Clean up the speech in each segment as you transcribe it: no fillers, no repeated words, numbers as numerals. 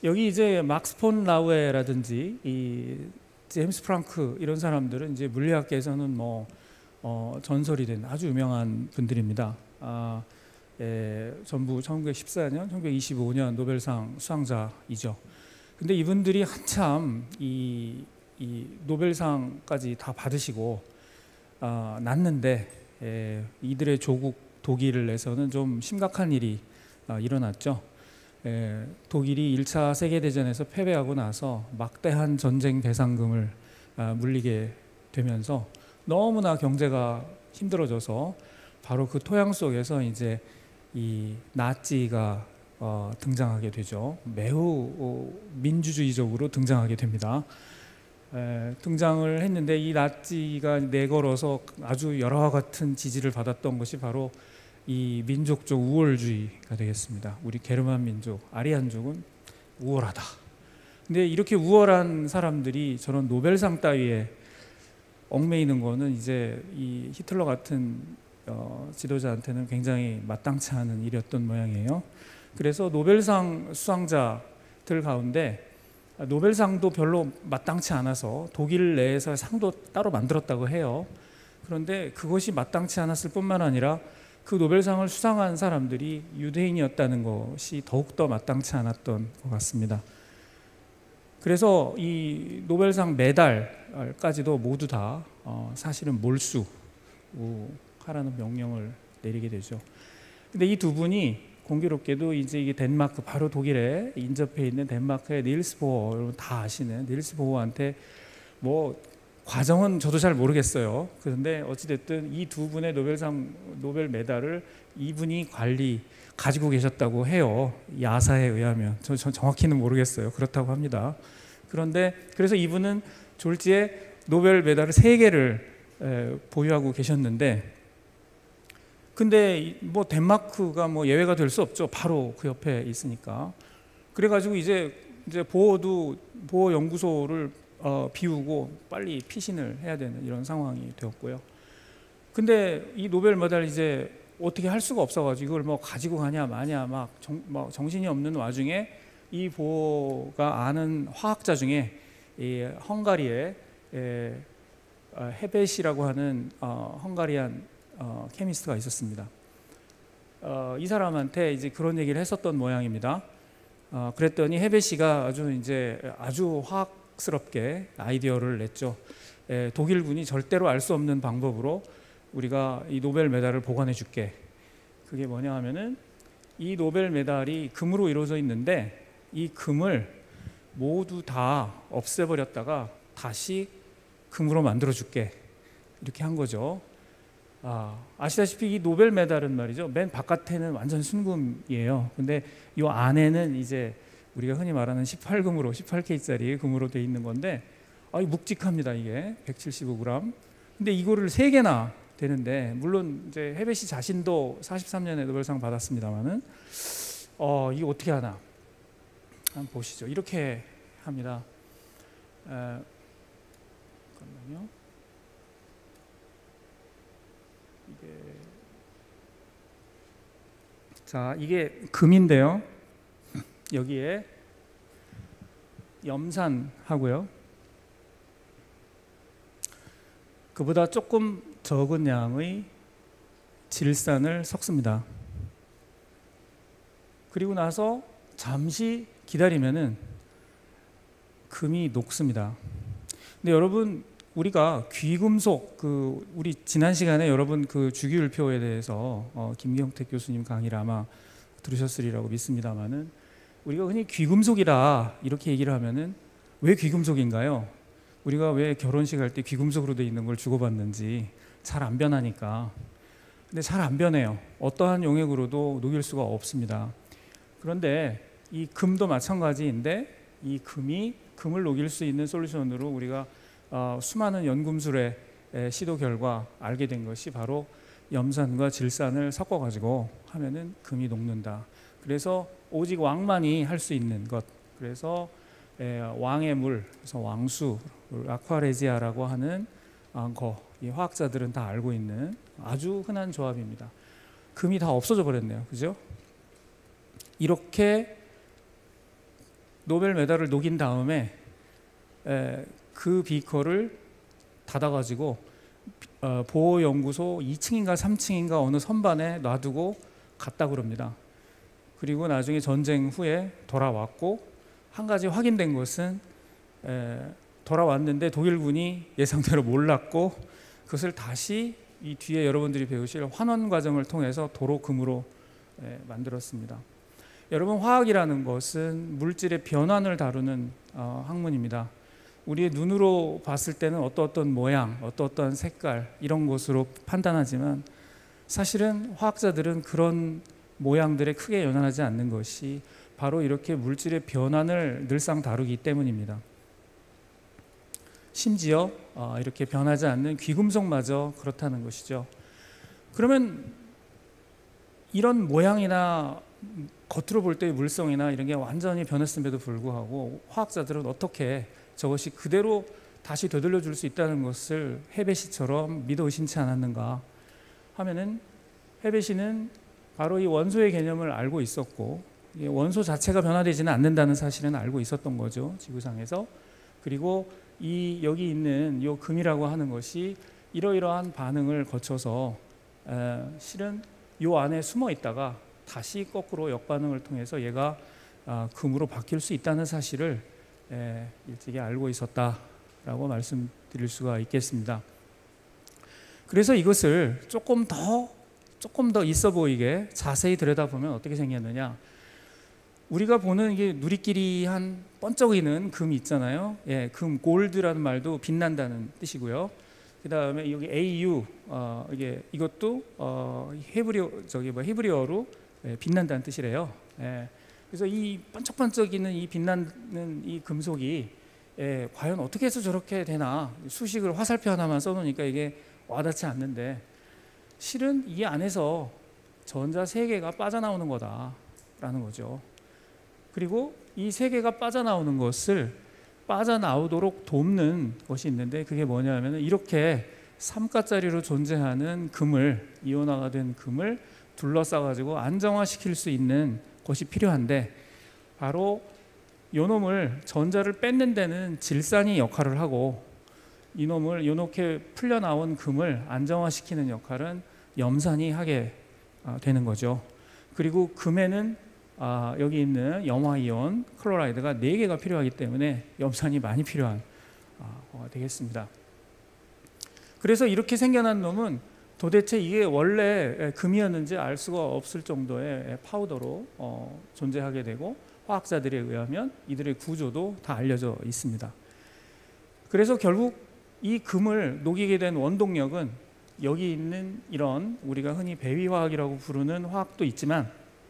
여기 이제 막스 폰 라우에라든지 이 제임스 프랑크 이런 사람들은 이제 물리학계에서는 뭐 전설이 된 아주 유명한 분들입니다. 전부 1914년, 1925년 노벨상 수상자이죠. 근데 이분들이 한참 이 노벨상까지 다 받으시고 났는데 이들의 조국 독일에서는 좀 심각한 일이 일어났죠. 독일이 1차 세계대전에서 패배하고 나서 막대한 전쟁 배상금을 물리게 되면서 너무나 경제가 힘들어져서 바로 그 토양 속에서 이제 이 나치가 등장하게 되죠. 매우 민주주의적으로 등장하게 됩니다. 등장을 했는데 이 나치가 내걸어서 아주 여러와 같은 지지를 받았던 것이 바로 이 민족적 우월주의가 되겠습니다. 우리 게르만 민족, 아리안족은 우월하다. 근데 이렇게 우월한 사람들이 저런 노벨상 따위에 얽매이는 거는 이제 이 히틀러 같은 지도자한테는 굉장히 마땅치 않은 일이었던 모양이에요. 그래서 노벨상 수상자들 가운데 노벨상도 별로 마땅치 않아서 독일 내에서 상도 따로 만들었다고 해요. 그런데 그것이 마땅치 않았을 뿐만 아니라 그 노벨상을 수상한 사람들이 유대인이었다는 것이 더욱더 마땅치 않았던 것 같습니다. 그래서 이 노벨상 메달까지도 모두 다 사실은 몰수하라는 명령을 내리게 되죠. 근데 이 두 분이 공교롭게도 이제 이게 덴마크, 바로 독일에 인접해 있는 덴마크의 닐스 보어, 여러분 다 아시는 닐스 보어한테 뭐 과정은 저도 잘 모르겠어요. 그런데 어찌됐든 이 두 분의 노벨 메달을 이분이 가지고 계셨다고 해요. 야사에 의하면. 전 정확히는 모르겠어요. 그렇다고 합니다. 그런데 그래서 이분은 졸지에 노벨 메달을 3개를 보유하고 계셨는데, 근데 뭐 덴마크가 뭐 예외가 될 수 없죠. 바로 그 옆에 있으니까. 그래가지고 이제 보호 연구소를 비우고 빨리 피신을 해야 되는 이런 상황이 되었고요. 근데 이 노벨 메달 이제 어떻게 할 수가 없어가지고 이걸 뭐 가지고 가냐 마냐 막 정신이 없는 와중에 이 보호가 아는 화학자 중에 이 헝가리의 헤벳이라고 하는 헝가리안 케미스트가 있었습니다. 이 사람한테 이제 그런 얘기를 했었던 모양입니다. 그랬더니 헤벳이가 아주 화학스럽게 아이디어를 냈죠. 독일군이 절대로 알 수 없는 방법으로 우리가 이 노벨 메달을 보관해 줄게. 그게 뭐냐 하면은 이 노벨 메달이 금으로 이루어져 있는데 이 금을 모두 다 없애버렸다가 다시 금으로 만들어 줄게. 이렇게 한 거죠. 아시다시피 이 노벨 메달은 말이죠, 맨 바깥에는 완전 순금이에요. 근데 이 안에는 이제 우리가 흔히 말하는 18K짜리 금으로 돼 있는 건데 묵직합니다. 이게 175g. 근데 이거를 3개나 되는데, 물론 이제 헤벳이 자신도 43년에 노벨상 받았습니다만은 이게 어떻게 하나 한번 보시죠. 이렇게 합니다. 잠깐만요. 이게 금인데요. 여기에 염산하고요, 그보다 조금 적은 양의 질산을 섞습니다. 그리고 나서 잠시 기다리면은 금이 녹습니다. 근데 여러분, 우리가 귀금속, 우리 지난 시간에 여러분 그 주기율표에 대해서 김경택 교수님 강의를 아마 들으셨으리라고 믿습니다만은, 우리가 흔히 귀금속이라 이렇게 얘기를 하면은 왜 귀금속인가요? 우리가 왜 결혼식 할 때 귀금속으로 되어 있는 걸 주고받는지. 잘 안 변하니까. 근데 잘 안 변해요. 어떠한 용액으로도 녹일 수가 없습니다. 그런데 이 금도 마찬가지인데, 이 금을 녹일 수 있는 솔루션으로 우리가 수많은 연금술의 시도 결과 알게 된 것이 바로 염산과 질산을 섞어가지고 하면은 금이 녹는다. 그래서 오직 왕만이 할 수 있는 것. 그래서 왕의 물, 그래서 왕수, 아쿠아레지아라고 하는 이 화학자들은 다 알고 있는 아주 흔한 조합입니다. 금이 다 없어져 버렸네요. 그죠? 이렇게 노벨 메달을 녹인 다음에 그 비커를 닫아가지고 보호연구소 2층인가 3층인가 어느 선반에 놔두고 갔다 그럽니다. 그리고 나중에 전쟁 후에 돌아왔고, 한 가지 확인된 것은 돌아왔는데 독일군이 예상대로 몰랐고, 그것을 다시 이 뒤에 여러분들이 배우실 환원 과정을 통해서 도로 금으로 만들었습니다. 여러분, 화학이라는 것은 물질의 변환을 다루는 학문입니다. 우리의 눈으로 봤을 때는 어떤 모양, 어떤 색깔 이런 것으로 판단하지만, 사실은 화학자들은 그런 모양들에 크게 연연하지 않는 것이 바로 이렇게 물질의 변환을 늘상 다루기 때문입니다. 심지어 이렇게 변하지 않는 귀금속마저 그렇다는 것이죠. 그러면 이런 모양이나 겉으로 볼 때의 물성이나 이런 게 완전히 변했음에도 불구하고 화학자들은 어떻게 저것이 그대로 다시 되돌려 줄 수 있다는 것을 헤베시처럼 믿어 의심치 않았는가 하면은, 헤베시는 바로 이 원소의 개념을 알고 있었고, 원소 자체가 변화되지는 않는다는 사실은 알고 있었던 거죠, 지구상에서. 그리고 이 여기 있는 요 금이라고 하는 것이 이러이러한 반응을 거쳐서 실은 요 안에 숨어 있다가 다시 거꾸로 역반응을 통해서 얘가 금으로 바뀔 수 있다는 사실을 일찍이 알고 있었다라고 말씀드릴 수가 있겠습니다. 그래서 이것을 조금 더 있어 보이게 자세히 들여다보면 어떻게 생겼느냐, 우리가 보는 이게 누리끼리 한 번쩍이는 금이 있잖아요. 금, 골드라는 말도 빛난다는 뜻이고요. 그 다음에 여기 AU, 이것도 히브리어로 빛난다는 뜻이래요. 그래서 이 번쩍번쩍이는 이 빛나는 이 금속이 과연 어떻게 해서 저렇게 되나, 수식을 화살표 하나만 써놓으니까 이게 와닿지 않는데, 실은 이 안에서 전자 3개가 빠져나오는 거다라는 거죠. 그리고 이 3개가 빠져나오는 것을 빠져나오도록 돕는 것이 있는데, 그게 뭐냐면 이렇게 삼가짜리로 존재하는 금을, 이온화가 된 금을 둘러싸가지고 안정화시킬 수 있는 것이 필요한데, 바로 요놈을 전자를 뺏는 데는 질산이 역할을 하고, 이놈을 요렇게 풀려나온 금을 안정화시키는 역할은 염산이 하게 되는 거죠. 그리고 금에는 여기 있는 염화이온 클로라이드가 4개가 필요하기 때문에 염산이 많이 필요한 거가 되겠습니다. 그래서 이렇게 생겨난 놈은 도대체 이게 원래 금이었는지 알 수가 없을 정도의 파우더로 존재하게 되고, 화학자들에 의하면 이들의 구조도 다 알려져 있습니다. 그래서 결국 이 금을 녹이게 된 원동력은 여기 있는 이런 우리가 흔히 배위화학이라고 부르는 화학도 있지만,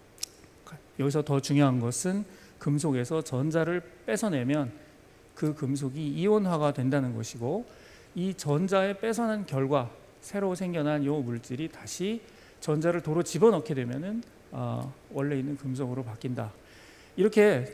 여기서 더 중요한 것은 금속에서 전자를 뺏어내면 그 금속이 이온화가 된다는 것이고, 이 전자에 뺏어난 결과 새로 생겨난 이 물질이 다시 전자를 도로 집어넣게 되면은 원래 있는 금속으로 바뀐다. 이렇게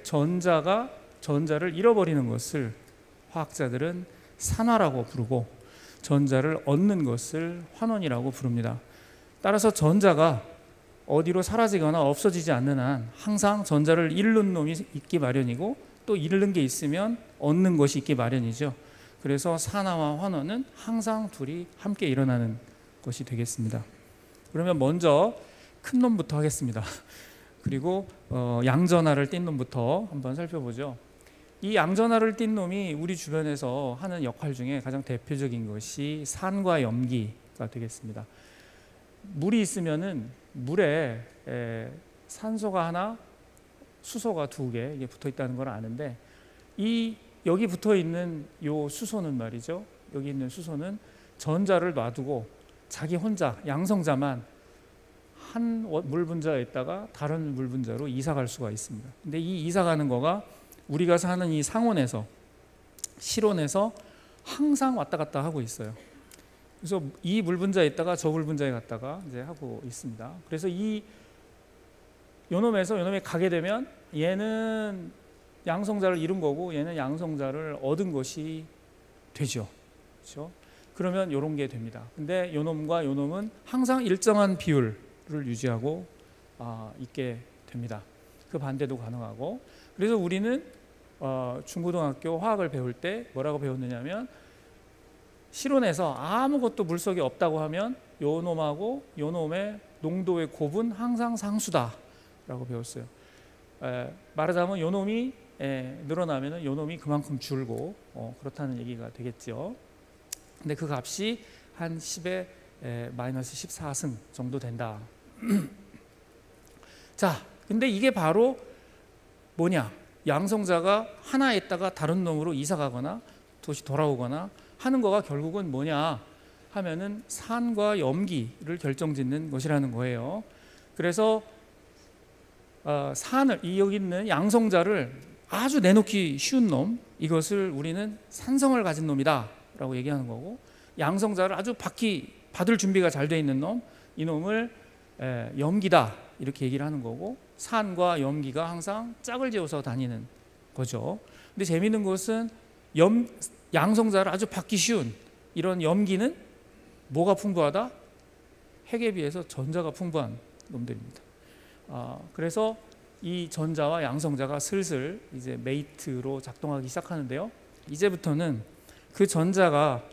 전자를 잃어버리는 것을 화학자들은 산화라고 부르고, 전자를 얻는 것을 환원이라고 부릅니다. 따라서 전자가 어디로 사라지거나 없어지지 않는 한 항상 전자를 잃는 놈이 있기 마련이고, 또 잃는 게 있으면 얻는 것이 있기 마련이죠. 그래서 산화와 환원은 항상 둘이 함께 일어나는 것이 되겠습니다. 그러면 먼저 큰 놈부터 하겠습니다. 그리고 양전하를 띈 놈부터 한번 살펴보죠. 이 양전하를 띈 놈이 우리 주변에서 하는 역할 중에 가장 대표적인 것이 산과 염기가 되겠습니다. 물이 있으면은 물에 산소가 하나, 수소가 2개 이게 붙어 있다는 걸 아는데, 여기 붙어 있는 요 수소는 말이죠. 여기 있는 수소는 전자를 놔두고 자기 혼자 양성자만 한 물 분자에 있다가 다른 물 분자로 이사 갈 수가 있습니다. 근데 이 이사 가는 거가 우리가 사는 이 상온에서, 실온에서 항상 왔다 갔다 하고 있어요. 그래서 이 물 분자에 있다가 저 물 분자에 갔다가 이제 하고 있습니다. 그래서 요놈에서 요놈에 가게 되면 얘는 양성자를 잃은 거고 얘는 양성자를 얻은 것이 되죠. 그렇죠? 그러면 이런 게 됩니다. 근데 요놈과 요놈은 항상 일정한 비율을 유지하고 있게 됩니다. 그 반대도 가능하고, 그래서 우리는 중고등학교 화학을 배울 때 뭐라고 배웠느냐면 실온에서 아무것도 물속에 없다고 하면 요 놈하고 요 놈의 농도의 곱은 항상 상수다 라고 배웠어요. 말하자면 요 놈이 늘어나면 요 놈이 그만큼 줄고 그렇다는 얘기가 되겠죠. 근데 그 값이 한 10의 마이너스 14승 정도 된다. 자, 근데 이게 바로 뭐냐? 양성자가 하나에 있다가 다른 놈으로 이사 가거나 다시 돌아오거나 하는 거가 결국은 뭐냐 하면은 산과 염기를 결정짓는 것이라는 거예요. 그래서 산을 여기 있는 양성자를 아주 내놓기 쉬운 놈, 이것을 우리는 산성을 가진 놈이다 라고 얘기하는 거고, 양성자를 아주 받을 준비가 잘 돼 있는 놈, 이 놈을 염기다 이렇게 얘기를 하는 거고, 산과 염기가 항상 짝을 지어서 다니는 거죠. 근데 재미있는 것은 양성자를 아주 받기 쉬운 이런 염기는 뭐가 풍부하다? 핵에 비해서 전자가 풍부한 놈들입니다. 그래서 이 전자와 양성자가 슬슬 이제 메이트로 작동하기 시작하는데요. 이제부터는 그 전자와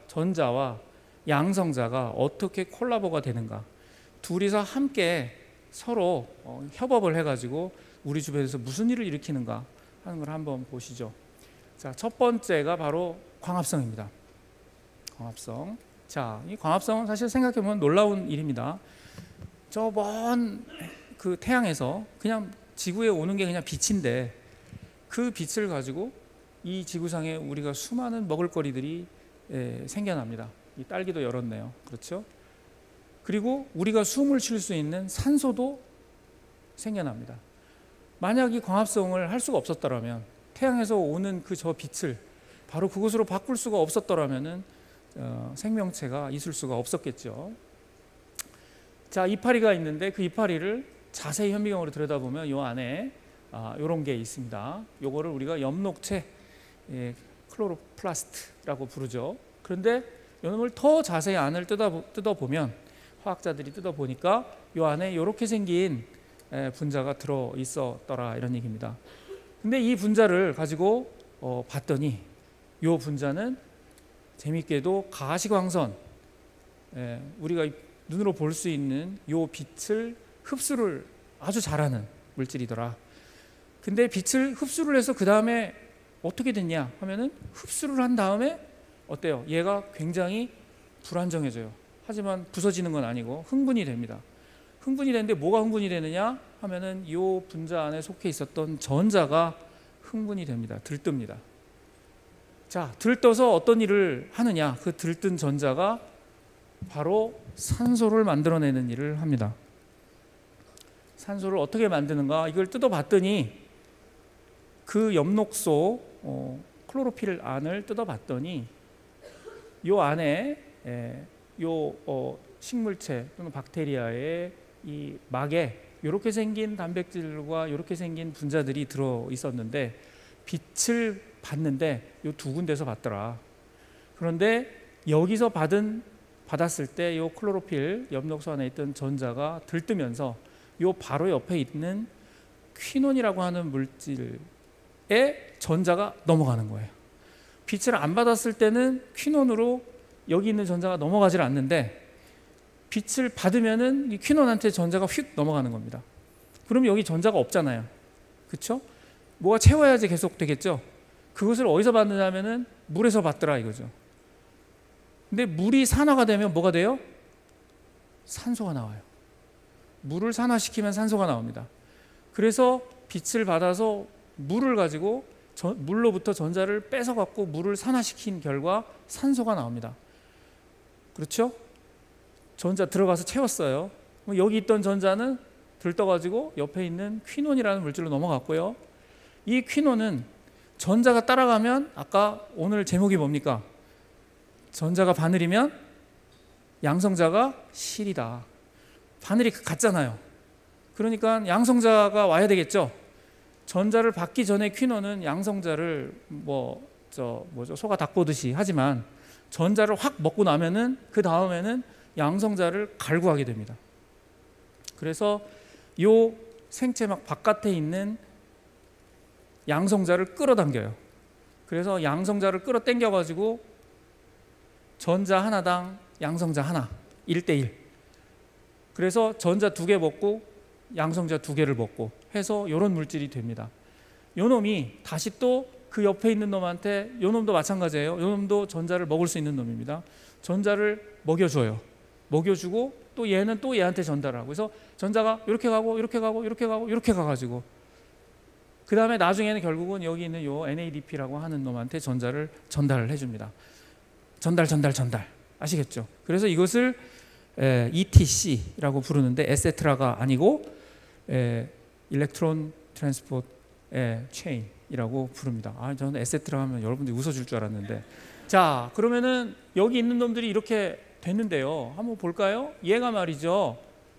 양성자가 어떻게 콜라보가 되는가, 둘이서 함께 서로 협업을 해가지고 우리 주변에서 무슨 일을 일으키는가 하는 걸 한번 보시죠. 자, 첫 번째가 바로 광합성입니다. 광합성. 자, 이 광합성은 사실 생각해보면 놀라운 일입니다. 저 먼 그 태양에서 그냥 지구에 오는 게 그냥 빛인데, 그 빛을 가지고 이 지구상에 우리가 수많은 먹을거리들이 생겨납니다. 이 딸기도 열었네요. 그렇죠? 그리고 우리가 숨을 쉴 수 있는 산소도 생겨납니다. 만약 이 광합성을 할 수가 없었더라면, 태양에서 오는 저 빛을 바로 그것으로 바꿀 수가 없었더라면은 생명체가 있을 수가 없었겠죠. 자, 이파리가 있는데 그 이파리를 자세히 현미경으로 들여다보면 이 안에 이런 게 있습니다. 요거를 우리가 엽록체 클로로플라스트라고 부르죠. 그런데 이놈을 더 자세히 안을 뜯어보면, 화학자들이 뜯어보니까 이 안에 이렇게 생긴 분자가 들어 있었더라, 이런 얘기입니다. 근데 이 분자를 가지고 봤더니 이 분자는 재밌게도 가시광선, 우리가 눈으로 볼 수 있는 이 빛을 흡수를 아주 잘하는 물질이더라. 근데 빛을 흡수를 해서 그 다음에 어떻게 됐냐 하면은, 흡수를 한 다음에 어때요? 얘가 굉장히 불안정해져요. 하지만 부서지는 건 아니고 흥분이 됩니다. 흥분이 되는데 뭐가 흥분이 되느냐 하면은 이 분자 안에 속해 있었던 전자가 흥분이 됩니다. 들뜹니다. 자, 들떠서 어떤 일을 하느냐? 그 들뜬 전자가 바로 산소를 만들어내는 일을 합니다. 산소를 어떻게 만드는가? 이걸 뜯어봤더니 그 엽록소 클로로필 안을 뜯어봤더니 요 안에 식물체 또는 박테리아의 이 막에 이렇게 생긴 단백질과 이렇게 생긴 분자들이 들어 있었는데, 빛을 봤는데 요 두 군데서 봤더라. 그런데 여기서 받았을 때 요 클로로필 엽록소 안에 있던 전자가 들뜨면서 요 바로 옆에 있는 퀴논이라고 하는 물질에 전자가 넘어가는 거예요. 빛을 안 받았을 때는 퀴논으로 여기 있는 전자가 넘어가질 않는데, 빛을 받으면은 이 퀴논한테 전자가 휙 넘어가는 겁니다. 그럼 여기 전자가 없잖아요. 그렇죠? 뭐가 채워야지 계속 되겠죠. 그것을 어디서 받느냐면은 물에서 받더라 이거죠. 근데 물이 산화가 되면 뭐가 돼요? 산소가 나와요. 물을 산화시키면 산소가 나옵니다. 그래서 빛을 받아서 물을 가지고 물로부터 전자를 뺏어 갖고 물을 산화시킨 결과 산소가 나옵니다. 그렇죠? 전자 들어가서 채웠어요. 여기 있던 전자는 들떠가지고 옆에 있는 퀴논이라는 물질로 넘어갔고요. 이 퀴논은 전자가 따라가면, 아까 오늘 제목이 뭡니까? 전자가 바늘이면 양성자가 실이다. 바늘이 같잖아요. 그러니까 양성자가 와야 되겠죠. 전자를 받기 전에 퀴논은 양성자를 소가 닭 보듯이 하지만, 전자를 확 먹고 나면은 그 다음에는 양성자를 갈구하게 됩니다. 그래서 요 생체막 바깥에 있는 양성자를 끌어당겨요. 그래서 양성자를 끌어당겨 가지고 전자 하나당 양성자 하나 1대1. 그래서 전자 2개 먹고 양성자 2개를 먹고 해서 이런 물질이 됩니다. 요 놈이 다시 또 그 옆에 있는 놈한테, 요 놈도 마찬가지예요. 요 놈도 전자를 먹을 수 있는 놈입니다. 전자를 먹여줘요. 먹여주고 또 얘는 또 얘한테 전달하고, 그래서 전자가 이렇게 가고 이렇게 가고 이렇게 가고 이렇게 가가지고 그 다음에 나중에는 결국은 여기 있는 요 NADP라고 하는 놈한테 전자를 전달을 해줍니다. 전달 아시겠죠? 그래서 이것을 ETC라고 부르는데 에세트라가 아니고 일렉트론 트랜스포트 체인이라고 부릅니다. 저는 에세트라 하면 여러분들이 웃어줄 줄 알았는데, 자, 그러면은 여기 있는 놈들이 이렇게 됐는데요. 한번 볼까요? 얘가 말이죠.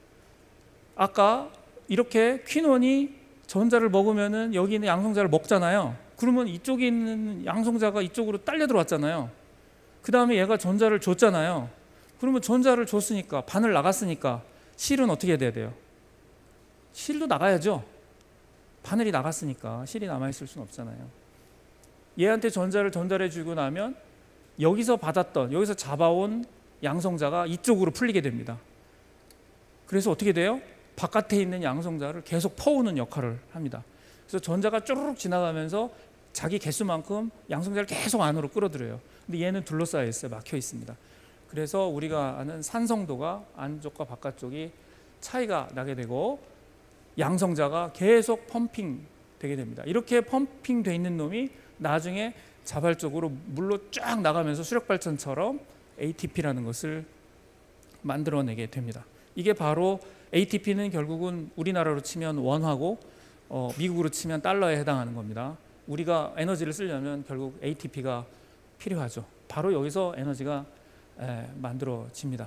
아까 이렇게 퀴논이 전자를 먹으면은 여기 있는 양성자를 먹잖아요. 그러면 이쪽에 있는 양성자가 이쪽으로 딸려 들어왔잖아요. 그 다음에 얘가 전자를 줬잖아요. 그러면 전자를 줬으니까, 반을 나갔으니까 실은 어떻게 돼야 돼요? 실도 나가야죠. 바늘이 나갔으니까 실이 남아있을 수는 없잖아요. 얘한테 전자를 전달해 주고 나면 여기서 받았던, 여기서 잡아온 양성자가 이쪽으로 풀리게 됩니다. 그래서 어떻게 돼요? 바깥에 있는 양성자를 계속 퍼오는 역할을 합니다. 그래서 전자가 쪼르륵 지나가면서 자기 개수만큼 양성자를 계속 안으로 끌어들여요. 근데 얘는 둘러싸여 있어요. 막혀 있습니다. 그래서 우리가 아는 산성도가 안쪽과 바깥쪽이 차이가 나게 되고 양성자가 계속 펌핑 되게 됩니다. 이렇게 펌핑 돼 있는 놈이 나중에 자발적으로 물로 쫙 나가면서 수력발전처럼 ATP라는 것을 만들어내게 됩니다. 이게 바로 ATP는 결국은 우리나라로 치면 원화고 미국으로 치면 달러에 해당하는 겁니다. 우리가 에너지를 쓰려면 결국 ATP가 필요하죠. 바로 여기서 에너지가 만들어집니다.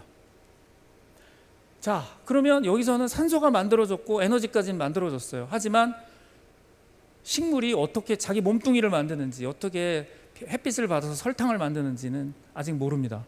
자, 그러면 여기서는 산소가 만들어졌고 에너지까지는 만들어졌어요. 하지만 식물이 어떻게 자기 몸뚱이를 만드는지, 어떻게 햇빛을 받아서 설탕을 만드는지는 아직 모릅니다.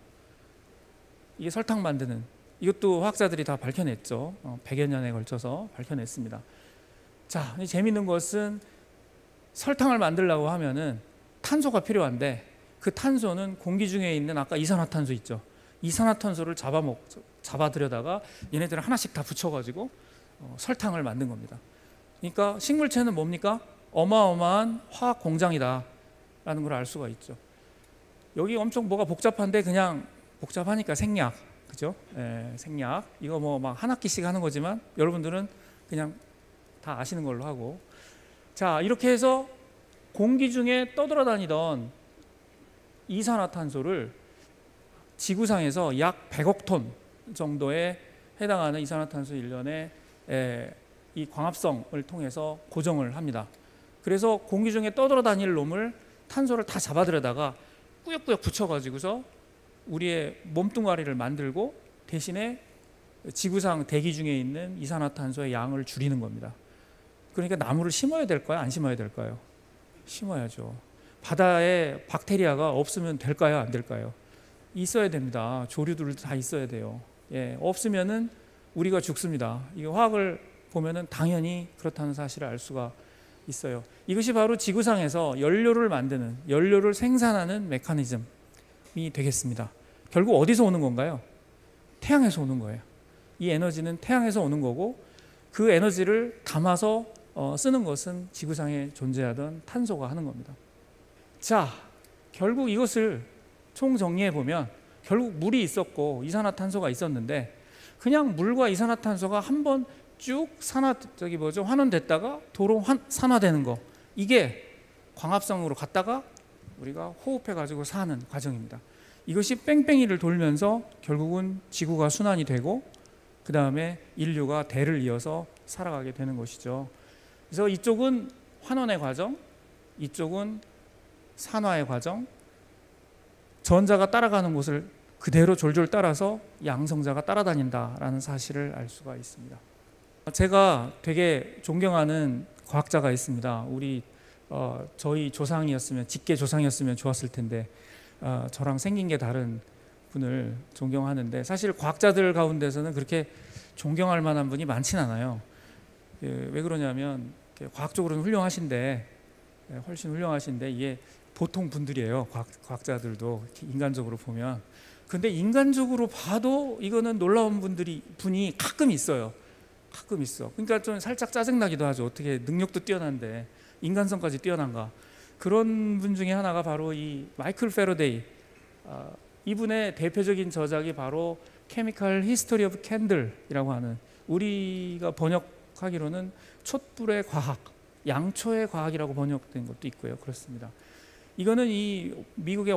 이게 설탕 만드는, 이것도 화학자들이 다 밝혀냈죠. 100여 년에 걸쳐서 밝혀냈습니다. 자, 재미있는 것은 설탕을 만들려고 하면은 탄소가 필요한데, 그 탄소는 공기 중에 있는 아까 이산화탄소 있죠. 이산화탄소를 잡아들여다가 얘네들을 하나씩 다 붙여가지고 설탕을 만든 겁니다. 그러니까 식물체는 뭡니까? 어마어마한 화학 공장이다 라는 걸 알 수가 있죠. 여기 엄청 뭐가 복잡한데 그냥 복잡하니까 생략, 그죠? 생략. 이거 뭐 막 한 학기씩 하는 거지만 여러분들은 그냥 다 아시는 걸로 하고, 자, 이렇게 해서 공기 중에 떠돌아다니던 이산화탄소를 지구상에서 약 100억 톤 정도에 해당하는 이산화탄소 1년에 이 광합성을 통해서 고정을 합니다. 그래서 공기 중에 떠돌아다닐 놈을, 탄소를 다 잡아들여다가 꾸역꾸역 붙여가지고서 우리의 몸뚱아리를 만들고 대신에 지구상 대기 중에 있는 이산화탄소의 양을 줄이는 겁니다. 그러니까 나무를 심어야 될까요? 안 심어야 될까요? 심어야죠. 바다에 박테리아가 없으면 될까요? 안 될까요? 있어야 됩니다. 조류들 다 있어야 돼요. 없으면은 우리가 죽습니다. 이게 화학을 보면은 당연히 그렇다는 사실을 알 수가 있어요. 이것이 바로 지구상에서 연료를 만드는, 연료를 생산하는 메커니즘이 되겠습니다. 결국 어디서 오는 건가요? 태양에서 오는 거예요. 이 에너지는 태양에서 오는 거고, 그 에너지를 담아서 쓰는 것은 지구상에 존재하던 탄소가 하는 겁니다. 자, 결국 이것을 총정리해 보면 결국 물이 있었고 이산화탄소가 있었는데, 그냥 물과 이산화탄소가 한번 쭉 환원됐다가 도로 산화되는 거, 이게 광합성으로 갔다가 우리가 호흡해 가지고 사는 과정입니다. 이것이 뺑뺑이를 돌면서 결국은 지구가 순환이 되고 그 다음에 인류가 대를 이어서 살아가게 되는 것이죠. 그래서 이쪽은 환원의 과정, 이쪽은 산화의 과정, 전자가 따라가는 곳을 그대로 졸졸 따라서 양성자가 따라다닌다라는 사실을 알 수가 있습니다. 제가 되게 존경하는 과학자가 있습니다. 저희 조상이었으면, 직계 조상이었으면 좋았을 텐데 저랑 생긴 게 다른 분을 존경하는데, 사실 과학자들 가운데서는 그렇게 존경할 만한 분이 많진 않아요. 왜 그러냐면 과학적으로는 훌륭하신데 훨씬 훌륭하신데 이게 보통 분들이에요. 과학자들도 인간적으로 보면. 근데 인간적으로 봐도 이거는 놀라운 분이 가끔 있어요. 가끔 있어. 그러니까 좀 살짝 짜증나기도 하죠. 어떻게 능력도 뛰어난데 인간성까지 뛰어난가. 그런 분 중에 하나가 바로 이 마이클 패러데이. 이분의 대표적인 저작이 바로 Chemical History of Candle이라고 하는, 우리가 번역하기로는 촛불의 과학, 양초의 과학이라고 번역된 것도 있고요. 그렇습니다. 이거는 이 미국의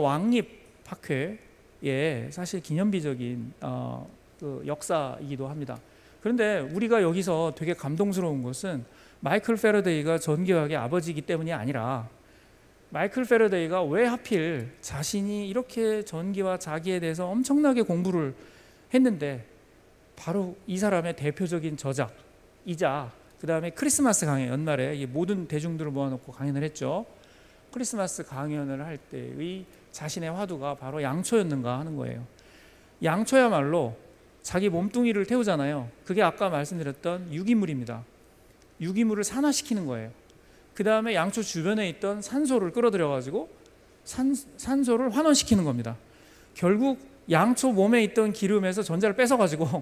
왕립학회의 사실 기념비적인 그 역사이기도 합니다. 그런데 우리가 여기서 되게 감동스러운 것은 마이클 패러데이가 전기화학의 아버지이기 때문이 아니라, 마이클 패러데이가 왜 하필 자신이 이렇게 전기와 자기에 대해서 엄청나게 공부를 했는데 바로 이 사람의 대표적인 저작이자, 그 다음에 크리스마스 강연, 연말에 모든 대중들을 모아놓고 강연을 했죠. 크리스마스 강연을 할 때의 자신의 화두가 바로 양초였는가 하는 거예요. 양초야말로 자기 몸뚱이를 태우잖아요. 그게 아까 말씀드렸던 유기물입니다. 유기물을 산화시키는 거예요. 그 다음에 양초 주변에 있던 산소를 끌어들여 가지고 산소를 환원시키는 겁니다. 결국 양초 몸에 있던 기름에서 전자를 뺏어 가지고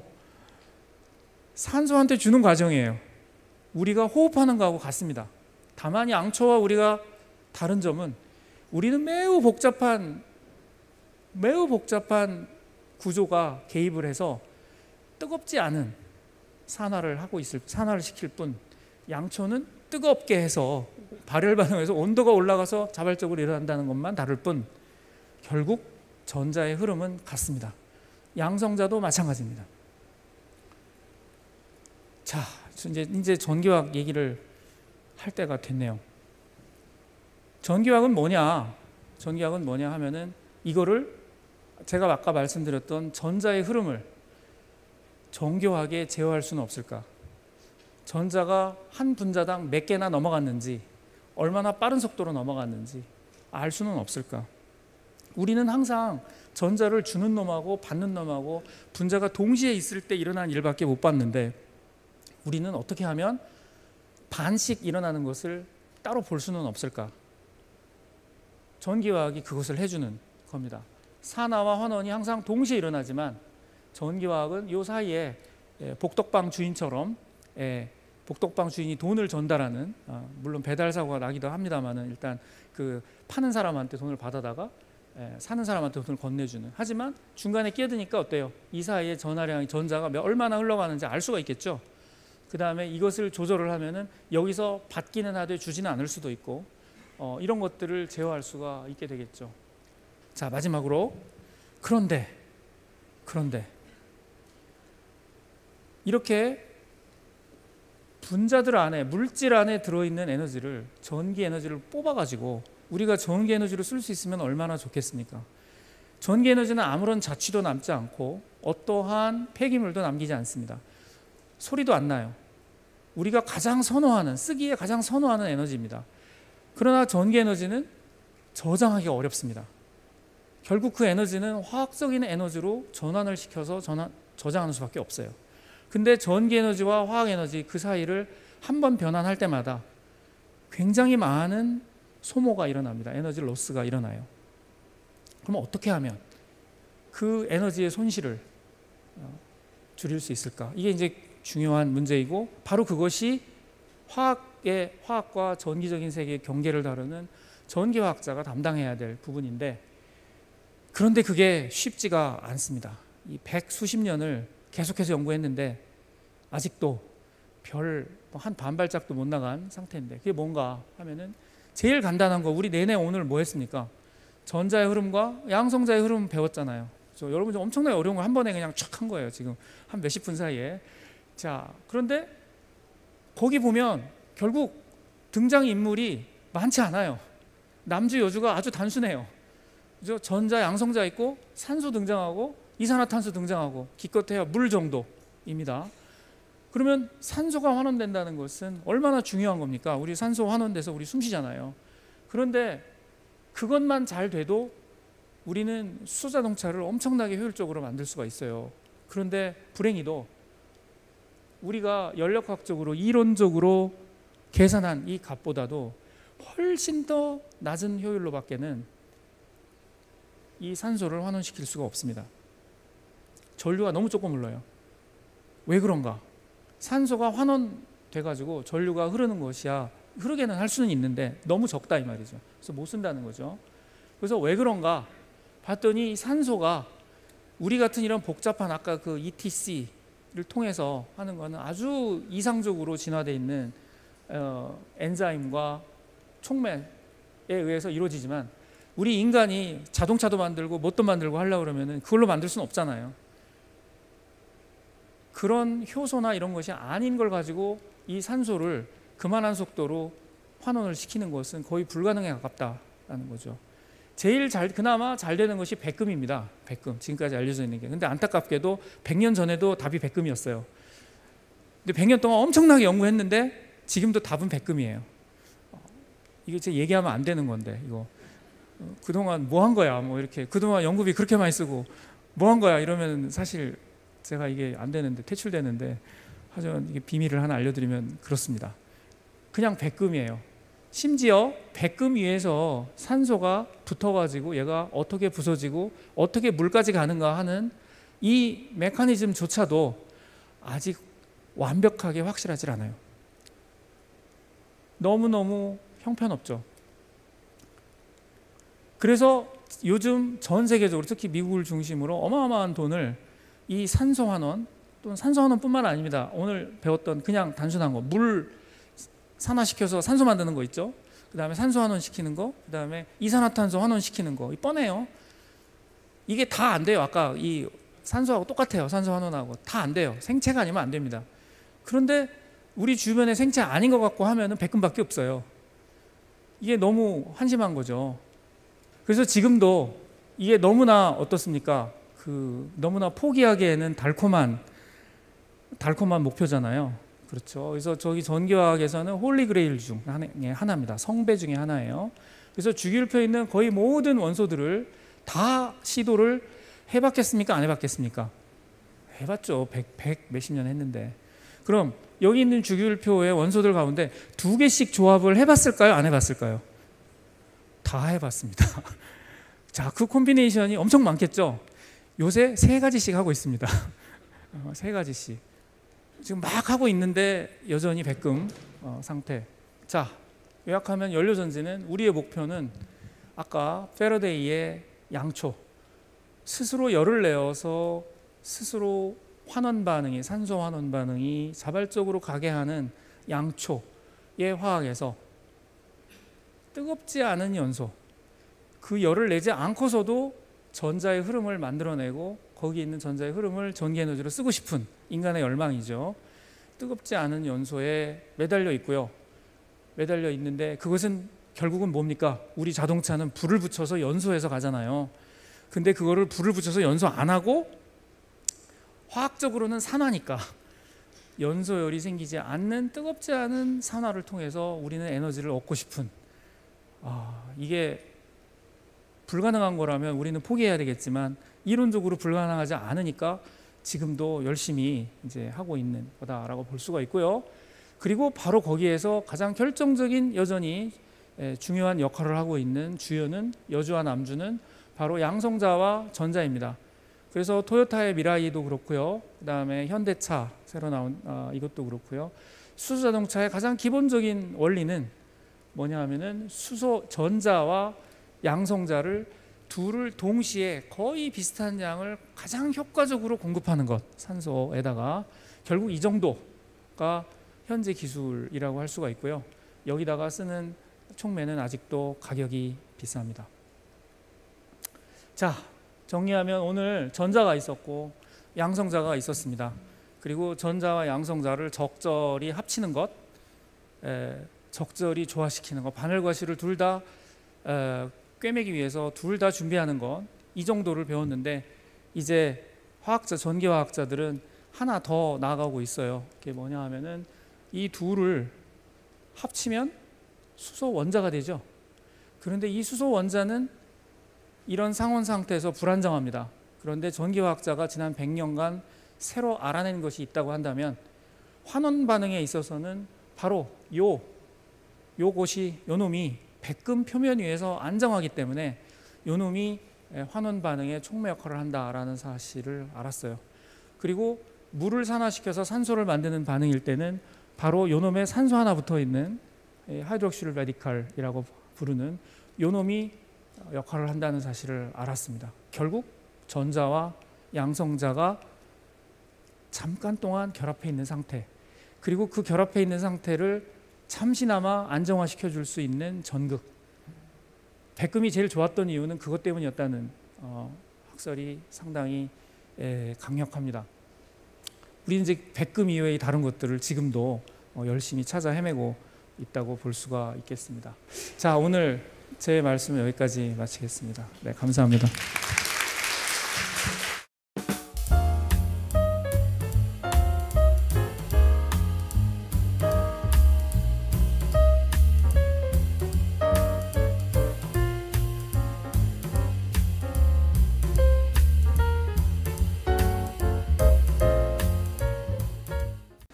산소한테 주는 과정이에요. 우리가 호흡하는 거하고 같습니다. 다만 양초와 우리가 다른 점은, 우리는 매우 복잡한 구조가 개입을 해서 뜨겁지 않은 산화를 시킬 뿐, 양초는 뜨겁게 해서 발열 반응에서 온도가 올라가서 자발적으로 일어난다는 것만 다를 뿐, 결국 전자의 흐름은 같습니다. 양성자도 마찬가지입니다. 자, 이제 전기화학 얘기를 할 때가 됐네요. 전기화학은 뭐냐? 전기화학은 뭐냐 하면은, 이거를 제가 아까 말씀드렸던 전자의 흐름을 정교하게 제어할 수는 없을까? 전자가 한 분자당 몇 개나 넘어갔는지, 얼마나 빠른 속도로 넘어갔는지 알 수는 없을까? 우리는 항상 전자를 주는 놈하고 받는 놈하고 분자가 동시에 있을 때 일어나는 일밖에 못 봤는데, 우리는 어떻게 하면 반씩 일어나는 것을 따로 볼 수는 없을까? 전기화학이 그것을 해주는 겁니다. 산화와 환원이 항상 동시에 일어나지만 전기화학은 이 사이에 복덕방 주인처럼, 복덕방 주인이 돈을 전달하는, 물론 배달 사고가 나기도 합니다만은 일단 그 파는 사람한테 돈을 받아다가 사는 사람한테 돈을 건네주는. 하지만 중간에 끼어드니까 어때요? 이 사이에 전하량이, 전자가 얼마나 흘러가는지 알 수가 있겠죠. 그 다음에 이것을 조절을 하면은 여기서 받기는 하되 주지는 않을 수도 있고, 이런 것들을 제어할 수가 있게 되겠죠. 자, 마지막으로, 그런데 이렇게 분자들 안에, 물질 안에 들어있는 에너지를, 전기 에너지를 뽑아가지고 우리가 전기 에너지를 쓸 수 있으면 얼마나 좋겠습니까? 전기 에너지는 아무런 자취도 남지 않고 어떠한 폐기물도 남기지 않습니다. 소리도 안 나요. 우리가 가장 선호하는, 쓰기에 가장 선호하는 에너지입니다. 그러나 전기 에너지는 저장하기가 어렵습니다. 결국 그 에너지는 화학적인 에너지로 전환을 시켜서 저장하는 수밖에 없어요. 근데 전기 에너지와 화학 에너지 그 사이를 한번 변환할 때마다 굉장히 많은 소모가 일어납니다. 에너지 로스가 일어나요. 그럼 어떻게 하면 그 에너지의 손실을 줄일 수 있을까? 이게 이제 중요한 문제이고, 바로 그것이 화학과 전기적인 세계의 경계를 다루는 전기화학자가 담당해야 될 부분인데, 그런데 그게 쉽지가 않습니다. 이 100수십 년을 계속해서 연구했는데 아직도 별 한 반발짝도 못 나간 상태인데, 그게 뭔가 하면은 제일 간단한 거, 우리 내내 오늘 뭐 했습니까? 전자의 흐름과 양성자의 흐름 배웠잖아요. 여러분 좀 엄청나게 어려운 거 한 번에 그냥 촥 한 거예요. 지금 한 몇십 분 사이에. 자, 그런데 거기 보면 결국 등장인물이 많지 않아요. 남주 여주가 아주 단순해요. 그죠? 전자, 양성자 있고 산소 등장하고 이산화탄소 등장하고 기껏해야 물 정도입니다. 그러면 산소가 환원된다는 것은 얼마나 중요한 겁니까? 우리 산소 환원돼서 우리 숨 쉬잖아요. 그런데 그것만 잘 돼도 우리는 수소자동차를 엄청나게 효율적으로 만들 수가 있어요. 그런데 불행히도 우리가 연력학적으로 이론적으로 계산한 이 값보다도 훨씬 더 낮은 효율로밖에는 이 산소를 환원시킬 수가 없습니다. 전류가 너무 조금 흘러요. 왜 그런가? 산소가 환원돼 가지고 전류가 흐르는 것이야 흐르게는 할 수는 있는데 너무 적다 이 말이죠. 그래서 못 쓴다는 거죠. 그래서 왜 그런가 봤더니 이 산소가 우리 같은 이런 복잡한 아까 그 ETC를 통해서 하는 거는 아주 이상적으로 진화되어 있는 엔자임과 촉매에 의해서 이루어지지만 우리 인간이 자동차도 만들고 뭣도 만들고 하려고 그러면 그걸로 만들 수는 없잖아요. 그런 효소나 이런 것이 아닌 걸 가지고 이 산소를 그만한 속도로 환원을 시키는 것은 거의 불가능에 가깝다라는 거죠. 제일 그나마 잘 되는 것이 백금입니다. 백금, 지금까지 알려져 있는 게. 근데 안타깝게도 100년 전에도 답이 백금이었어요. 근데 100년 동안 엄청나게 연구했는데 지금도 답은 백금이에요. 이게 제가 얘기하면 안 되는 건데 이거 그동안 뭐 한 거야 뭐 이렇게 그동안 연구비 그렇게 많이 쓰고 뭐 한 거야 이러면 사실 제가 이게 안 되는데 퇴출되는데 하지만 이게 비밀을 하나 알려드리면 그렇습니다. 그냥 백금이에요. 심지어 백금 위에서 산소가 붙어가지고 얘가 어떻게 부서지고 어떻게 물까지 가는가 하는 이 메커니즘조차도 아직 완벽하게 확실하지 않아요. 너무너무 형편없죠. 그래서 요즘 전 세계적으로 특히 미국을 중심으로 어마어마한 돈을 이 산소환원 또는 산소환원뿐만 아닙니다. 오늘 배웠던 그냥 단순한 거, 물 산화시켜서 산소 만드는 거 있죠. 그 다음에 산소 환원 시키는 거, 그 다음에 이산화탄소 환원 시키는 거, 뻔해요. 이게 다 안 돼요. 아까 이 산소하고 똑같아요. 산소 환원하고 다 안 돼요. 생체가 아니면 안 됩니다. 그런데 우리 주변에 생체 아닌 것 같고 하면은 백금밖에 없어요. 이게 너무 한심한 거죠. 그래서 지금도 이게 너무나 어떻습니까? 너무나 포기하기에는 달콤한 목표잖아요. 그렇죠. 그래서 저기 전기화학에서는 홀리그레일 중 하나입니다. 성배 중에 하나예요. 그래서 주기율표에 있는 거의 모든 원소들을 다 시도를 해봤겠습니까? 안 해봤겠습니까? 해봤죠. 100 몇십 년 했는데. 그럼 여기 있는 주기율표의 원소들 가운데 2개씩 조합을 해봤을까요? 안 해봤을까요? 다 해봤습니다. 자, 그 콤비네이션이 엄청 많겠죠. 요새 3가지씩 하고 있습니다. 3가지씩. 지금 막 하고 있는데 여전히 백금 상태. 자, 요약하면 연료전지는 우리의 목표는 아까 패러데이의 양초, 스스로 열을 내어서 스스로 환원 반응이, 산소 환원 반응이 자발적으로 가게 하는 양초의 화학에서 뜨겁지 않은 연소, 그 열을 내지 않고서도 전자의 흐름을 만들어내고 거기 있는 전자의 흐름을 전기 에너지로 쓰고 싶은 인간의 열망이죠. 뜨겁지 않은 연소에 매달려 있고요. 매달려 있는데 그것은 결국은 뭡니까? 우리 자동차는 불을 붙여서 연소해서 가잖아요. 근데 그거를 불을 붙여서 연소 안 하고 화학적으로는 산화니까 연소열이 생기지 않는 뜨겁지 않은 산화를 통해서 우리는 에너지를 얻고 싶은, 이게 불가능한 거라면 우리는 포기해야 되겠지만 이론적으로 불가능하지 않으니까 지금도 열심히 이제 하고 있는 거다라고 볼 수가 있고요. 그리고 바로 거기에서 가장 결정적인 여전히 중요한 역할을 하고 있는 주요는, 여주와 남주는 바로 양성자와 전자입니다. 그래서 토요타의 미라이도 그렇고요. 그다음에 현대차 새로 나온 이것도 그렇고요. 수소 자동차의 가장 기본적인 원리는 뭐냐 하면은 수소 전자와 양성자를 둘을 동시에 거의 비슷한 양을 가장 효과적으로 공급하는 것, 산소에다가. 결국 이 정도가 현재 기술이라고 할 수가 있고요. 여기다가 쓰는 촉매는 아직도 가격이 비쌉니다. 자, 정리하면 오늘 전자가 있었고 양성자가 있었습니다. 그리고 전자와 양성자를 적절히 합치는 것, 적절히 조화시키는 것, 바늘과 실을 둘 다 꿰매기 위해서 둘 다 준비하는 것, 이 정도를 배웠는데 이제 화학자, 전기화학자들은 하나 더 나아가고 있어요. 그게 뭐냐 하면은 이 둘을 합치면 수소 원자가 되죠. 그런데 이 수소 원자는 이런 상온 상태에서 불안정합니다. 그런데 전기화학자가 지난 100년간 새로 알아낸 것이 있다고 한다면 환원 반응에 있어서는 바로 요놈이 백금 표면 위에서 안정하기 때문에 요놈이 환원 반응의 촉매 역할을 한다라는 사실을 알았어요. 그리고 물을 산화시켜서 산소를 만드는 반응일 때는 바로 요놈에 산소 하나 붙어 있는 하이드록실 레디칼이라고 부르는 요놈이 역할을 한다는 사실을 알았습니다. 결국 전자와 양성자가 잠깐 동안 결합해 있는 상태, 그리고 그 결합해 있는 상태를 잠시나마 안정화시켜 줄 수 있는 전극, 백금이 제일 좋았던 이유는 그것 때문이었다는 학설이 상당히 강력합니다. 우리는 이제 백금 이외의 다른 것들을 지금도 열심히 찾아 헤매고 있다고 볼 수가 있겠습니다. 자, 오늘 제 말씀은 여기까지 마치겠습니다. 네, 감사합니다.